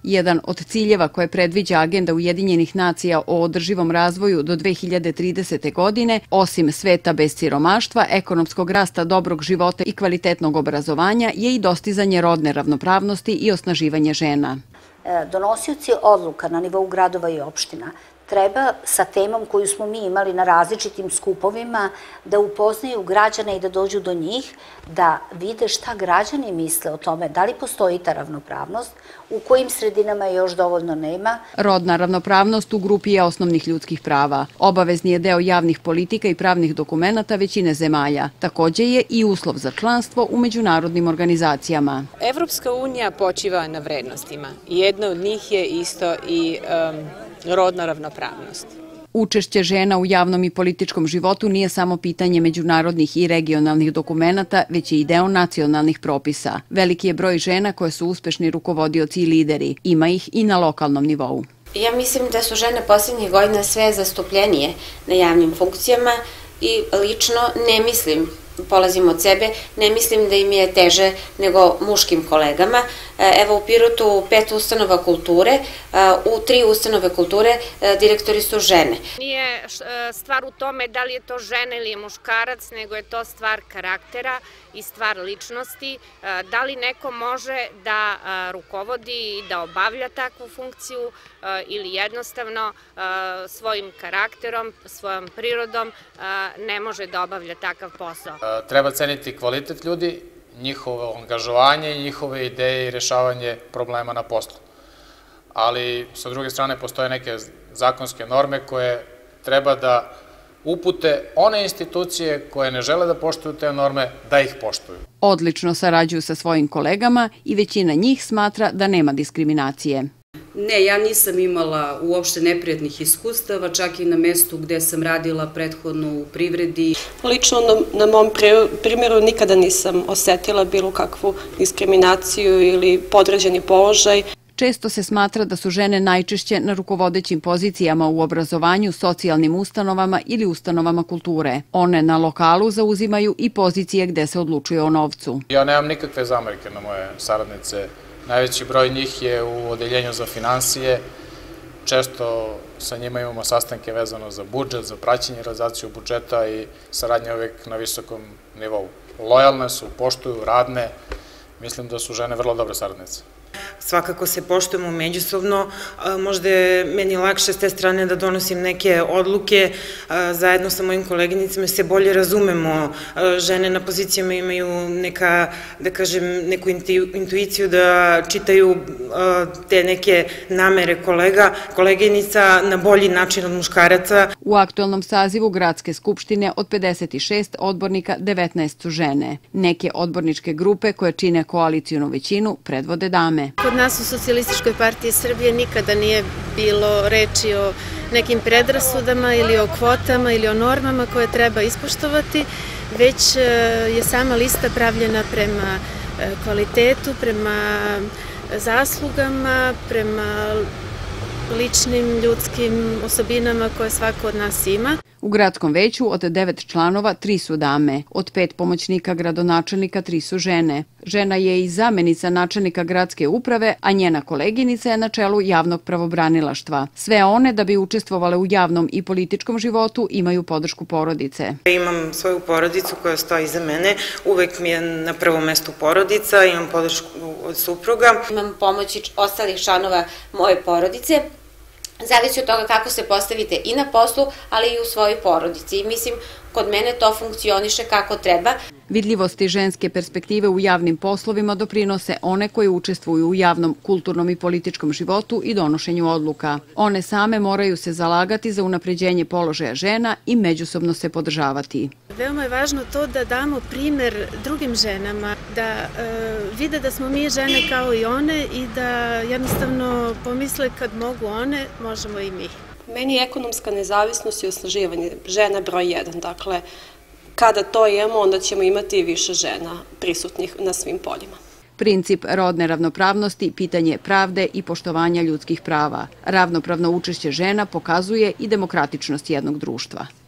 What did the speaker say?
Jedan od ciljeva koje predviđa Agenda Ujedinjenih nacija o održivom razvoju do 2030. godine, osim sveta bez siromaštva, ekonomskog rasta, dobrog života i kvalitetnog obrazovanja, je i dostizanje rodne ravnopravnosti i osnaživanje žena. Donosioci odluka na nivou gradova i opština treba sa temom koju smo mi imali na različitim skupovima da upoznaju građane i da dođu do njih, da vide šta građani misle o tome, da li postoji ta ravnopravnost, u kojim sredinama još dovoljno nema. Rodna ravnopravnost u grupi je osnovnih ljudskih prava. Obavezni je deo javnih politika i pravnih dokumenata većine zemalja. Takođe je i uslov za članstvo u međunarodnim organizacijama. Evropska unija počiva na vrednostima. Jedna od njih je isto i rodna ravnopravnost. Učešće žena u javnom i političkom životu nije samo pitanje međunarodnih i regionalnih dokumenata, već je i deo nacionalnih propisa. Veliki je broj žena koje su uspešni rukovodioci i lideri. Ima ih i na lokalnom nivou. Ja mislim da su žene posljednjih godina sve zastupljenije na javnim funkcijama i lično ne mislim, polazim od sebe, ne mislim da im je teže nego muškim kolegama. Evo u Pirotu 5 ustanova kulture, u 3 ustanove kulture direktori su žene. Nije stvar u tome da li je to žena ili je muškarac, nego je to stvar karaktera i stvar ličnosti. Da li neko može da rukovodi i da obavlja takvu funkciju ili jednostavno svojim karakterom, svojom prirodom ne može da obavlja takav posao. Treba ceniti kvalitet ljudi, njihovo angažovanje i njihove ideje i rešavanje problema na poslu. Ali, sa druge strane, postoje neke zakonske norme koje treba da upute one institucije koje ne žele da poštuju te norme, da ih poštuju. Odlično sarađuju sa svojim kolegama i većina njih smatra da nema diskriminacije. Ne, ja nisam imala uopšte neprijatnih iskustava, čak i na mestu gde sam radila prethodno u privredi. Lično na mom primjeru nikada nisam osetila bilo kakvu diskriminaciju ili podređeni položaj. Često se smatra da su žene najčešće na rukovodećim pozicijama u obrazovanju, socijalnim ustanovama ili ustanovama kulture. One na lokalu zauzimaju i pozicije gde se odlučuje o novcu. Ja nemam nikakve zamerke na moje saradnice. Najveći broj njih je u odeljenju za finansije. Često sa njima imamo sastanke vezano za budžet, za praćenje i realizaciju budžeta i saradnja uvek na visokom nivou. Lojalne su, poštuju, radne. Mislim da su žene vrlo dobre saradnice. Svakako se poštujemo međusobno, možda je meni lakše s te strane da donosim neke odluke, zajedno sa mojim koleginicama se bolje razumemo, žene na pozicijama imaju neku intuiciju da čitaju te neke namere koleginica na bolji način od muškaraca. U aktuelnom sazivu Gradske skupštine od 56 odbornika 19 su žene. Neke odborničke grupe koje čine koalicijnu većinu predvode dame. Kod nas u Socijalističkoj partiji Srbije nikada nije bilo reči o nekim predrasudama ili o kvotama ili o normama koje treba ispoštovati, već je sama lista pravljena prema kvalitetu, prema zaslugama, prema ličnim ljudskim osobinama koje svako od nas ima. U gradskom veću od 9 članova 3 su dame, od 5 pomoćnika gradonačelnika 3 su žene. Žena je i zamenica načelnika gradske uprave, a njena koleginica je na čelu javnog pravobranilaštva. Sve one, da bi učestvovale u javnom i političkom životu, imaju podršku porodice. Imam svoju porodicu koja stoji iza mene, uvek mi je na prvom mestu porodica, imam podršku od supruga. Imam pomoć ostalih članova moje porodice. Zavisi od toga kako se postavite i na poslu, ali i u svojoj porodici. I mislim, kod mene to funkcioniše kako treba. Vidljivosti ženske perspektive u javnim poslovima doprinose one koje učestvuju u javnom, kulturnom i političkom životu i donošenju odluka. One same moraju se zalagati za unapređenje položaja žena i međusobno se podržavati. Veoma je važno to da damo primer drugim ženama, da vide da smo mi žene kao i one i da jednostavno pomisle kad mogu one, možemo i mi. Meni je ekonomska nezavisnost i osnaživanje žena broj 1, dakle, kada to imamo, onda ćemo imati više žena prisutnih na svim poljima. Princip rodne ravnopravnosti pitanje pravde i poštovanja ljudskih prava. Ravnopravno učešće žena pokazuje i demokratičnost jednog društva.